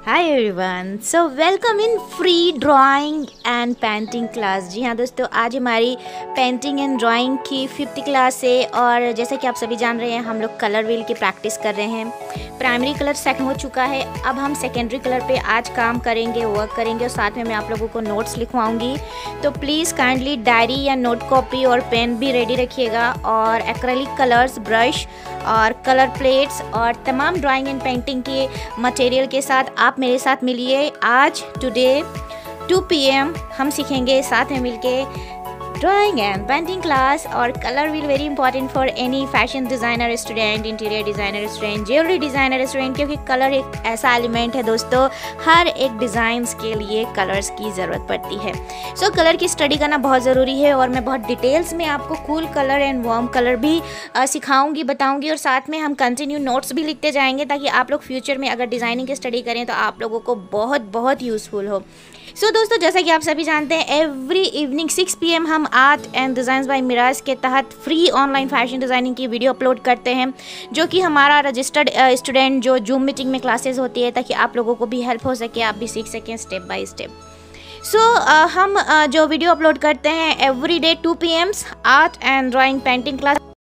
Hi everyone, so welcome in free drawing and painting class. जी हाँ दोस्तों, आज हमारी पेंटिंग एंड ड्राइंग की 5th क्लास है और जैसा कि आप सभी जान रहे हैं हम लोग कलर व्हील की प्रैक्टिस कर रहे हैं। प्राइमरी कलर सेट हो चुका है, अब हम सेकेंडरी कलर पे आज काम करेंगे, वर्क करेंगे और साथ में मैं आप लोगों को नोट्स लिखवाऊंगी। तो प्लीज़ काइंडली डायरी या नोट कॉपी और पेन भी रेडी रखिएगा और एक्रेलिक कलर्स, ब्रश और कलर प्लेट्स और तमाम ड्राइंग एंड पेंटिंग के मटेरियल के साथ आप मेरे साथ मिलिए। आज टुडे 2 PM हम सीखेंगे साथ में मिलके ड्राइंग एंड पेंटिंग क्लास। और colour wheel very important for any fashion designer student, interior designer student, jewellery designer student, क्योंकि कलर एक ऐसा एलिमेंट है दोस्तों, हर एक डिज़ाइंस के लिए कलर्स की ज़रूरत पड़ती है। सो कलर की स्टडी करना बहुत ज़रूरी है और मैं बहुत डिटेल्स में आपको cool colour and warm colour भी सिखाऊंगी, बताऊंगी और साथ में हम कंटिन्यू नोट्स भी लिखते जाएंगे ताकि आप लोग फ्यूचर में अगर डिज़ाइनिंग की स्टडी करें तो आप लोगों को बहुत बहुत यूज़फुल हो। सो दोस्तों, जैसा कि आप सभी जानते हैं एवरी इवनिंग 6 PM हम art and designs by Miraj के तहत फ्री ऑनलाइन फैशन डिज़ाइनिंग की वीडियो अपलोड करते हैं, जो कि हमारा रजिस्टर्ड स्टूडेंट जो जूम मीटिंग में क्लासेस होती है ताकि आप लोगों को भी हेल्प हो सके, आप भी सीख सकें स्टेप बाय स्टेप। सो हम जो वीडियो अपलोड करते हैं every day 2 PM art and drawing painting class.